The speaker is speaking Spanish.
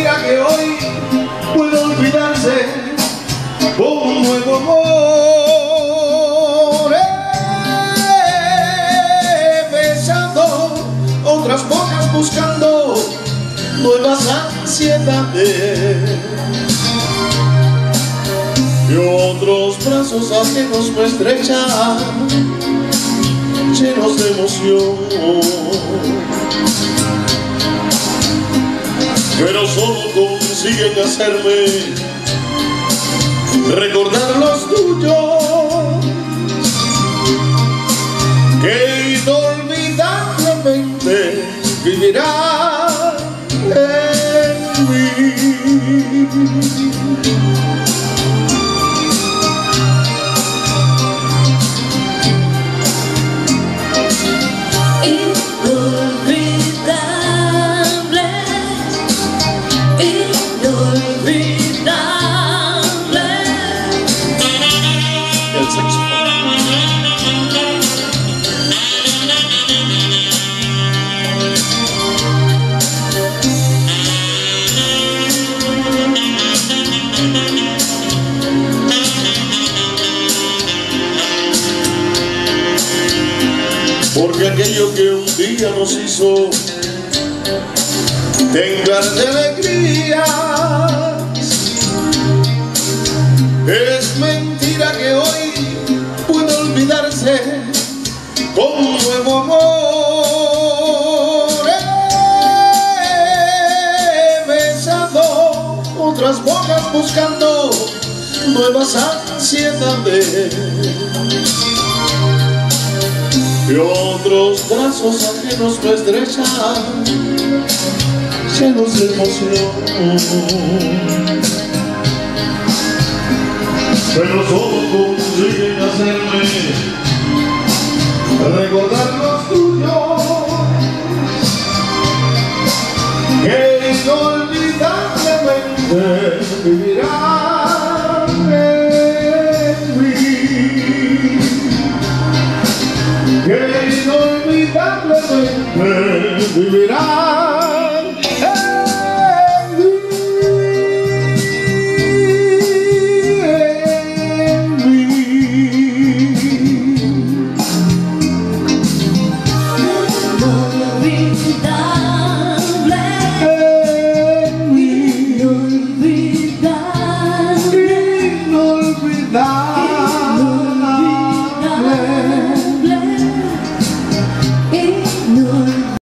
mentira que hoy puede olvidarse con un nuevo amor. Besando otras bocas, buscando nuevas ansiedades, y otros brazos ajenos me estrechan, llenos de emoción, pero solo consiguen hacerme recordar los tuyos, que inolvidablemente vivirán en mí. Porque aquello que un día nos hizo temblar de alegrías, es mentira que hoy puede olvidarse con un nuevo amor. He besado otras bocas, buscando nuevas ansiedades, y otros brazos ajenos me estrechan, llenos de emoción, pero solo consiguen hacerme recordar los tuyos, que inolvidablemente vivirán en mí, que inolvidablemente vivirán